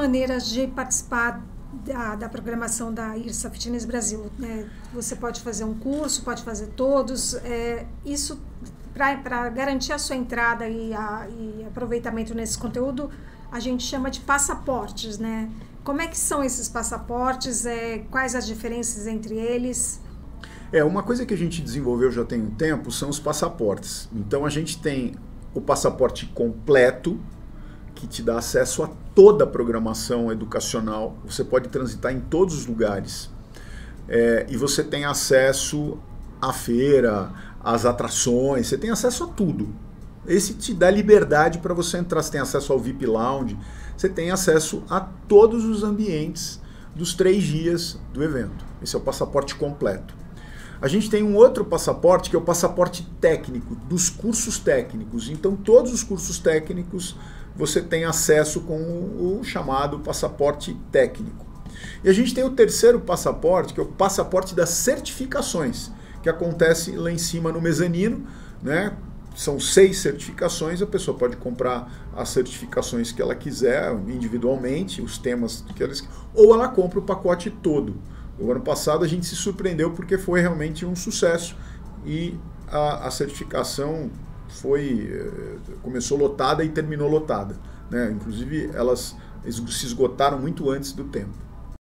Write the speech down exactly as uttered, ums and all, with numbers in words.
maneiras de participar da, da programação da IRSA Fitness Brasil, né? Você pode fazer um curso, pode fazer todos. É, isso, para garantir a sua entrada e, a, e aproveitamento nesse conteúdo, a gente chama de passaportes, né? Como é que são esses passaportes? É, quais as diferenças entre eles? É, uma coisa que a gente desenvolveu já tem um tempo são os passaportes. Então a gente tem o passaporte completo, que te dá acesso a toda a programação educacional. Você pode transitar em todos os lugares. É, e você tem acesso à feira, às atrações, você tem acesso a tudo. Esse te dá liberdade para você entrar. Você tem acesso ao V I P Lounge, você tem acesso a todos os ambientes dos três dias do evento. Esse é o passaporte completo. A gente tem um outro passaporte, que é o passaporte técnico, dos cursos técnicos. Então, todos os cursos técnicos você tem acesso com o chamado passaporte técnico. E a gente tem o terceiro passaporte, que é o passaporte das certificações, que acontece lá em cima no mezanino, né? São seis certificações, a pessoa pode comprar as certificações que ela quiser individualmente, os temas que ela quer, ou ela compra o pacote todo. O ano passado a gente se surpreendeu porque foi realmente um sucesso e a, a certificação foi, começou lotada e terminou lotada, né? Inclusive elas se esgotaram muito antes do tempo.